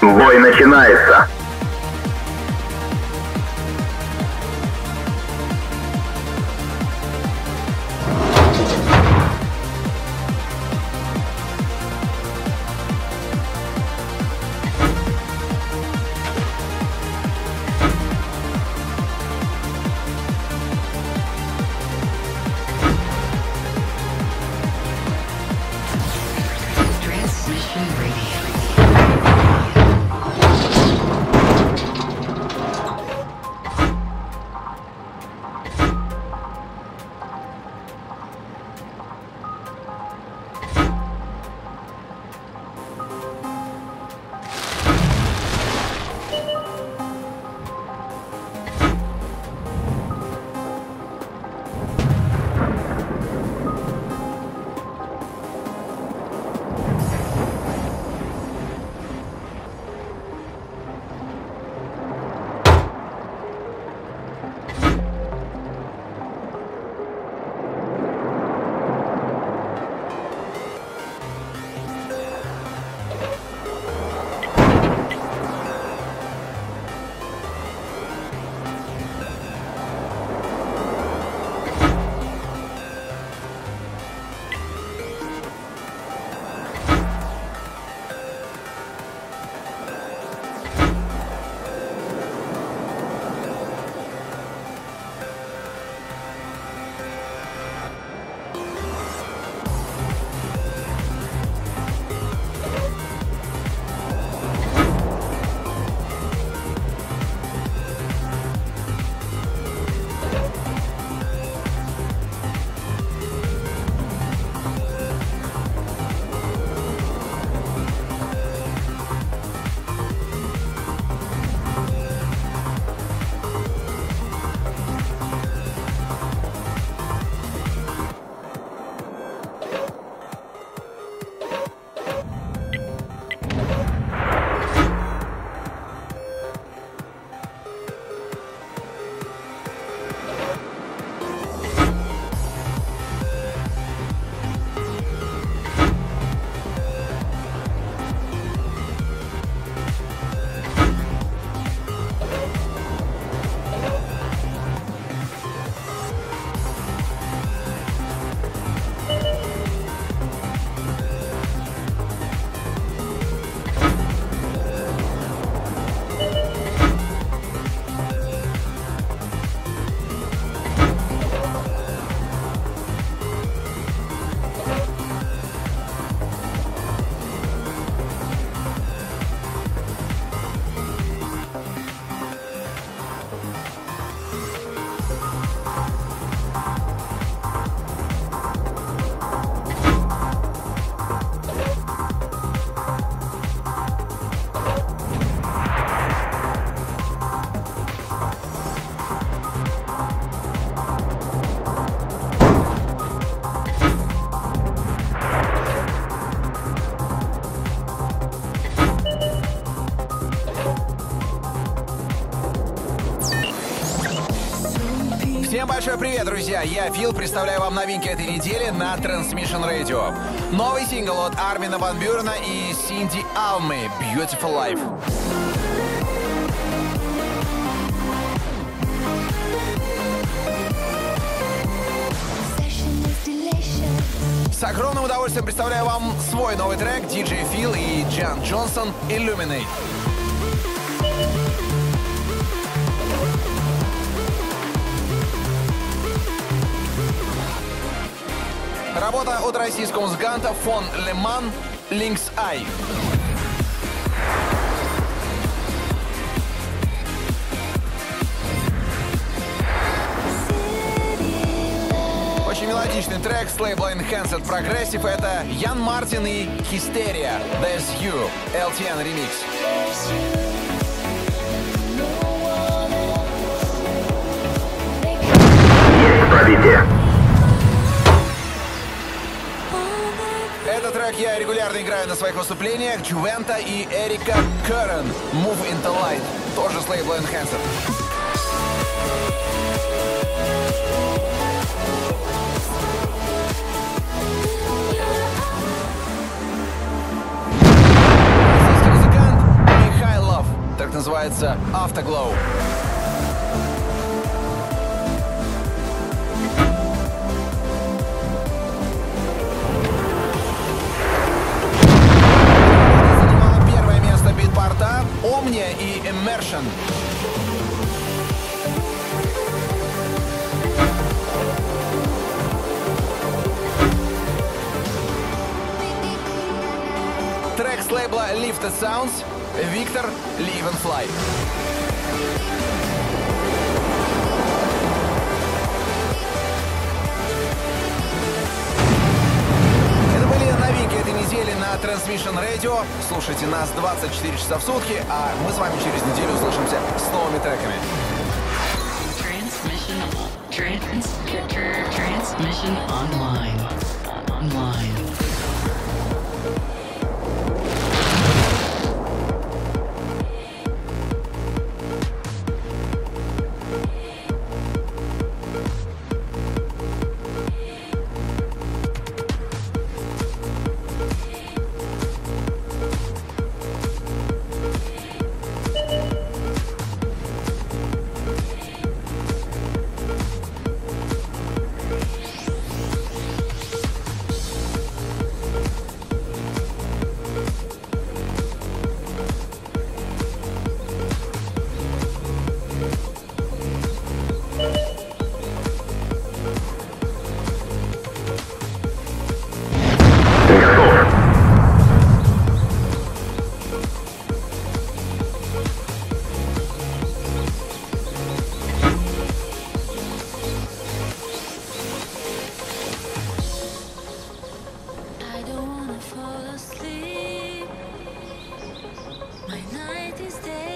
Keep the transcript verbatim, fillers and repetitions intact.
Бой начинается. Всем большой привет, друзья! Я Фил, представляю вам новинки этой недели на Transmission Radio. Новый сингл от Армина ван Бюрена и Синди Алмы «Beautiful Life». С огромным удовольствием представляю вам свой новый трек ди джей Фил и Джан Джонсон «Illuminate». Работа от российского музыканта фон Леман «Lynx Eye». Очень мелодичный трек с лейбла Enhanced Progressive. Это Ян Мартин и Hysteria. There's You. эл ти эн ремикс. Есть пробитие. Этот трек я регулярно играю на своих выступлениях. Джувента и Эрика Керрен «Move into Light». Тоже с лейбла Enhanced. Российский музыкант называется Afterglow. Занимала первое место битпорта Omnia и Immersion. Трек с лейбла Lifted Sounds Victor Live and Fly. Это были новинки этой недели на Transmission Radio. Слушайте нас двадцать четыре часа в сутки, а мы с вами через неделю услышимся с новыми треками. Trans, transmission online. Online. My night is there.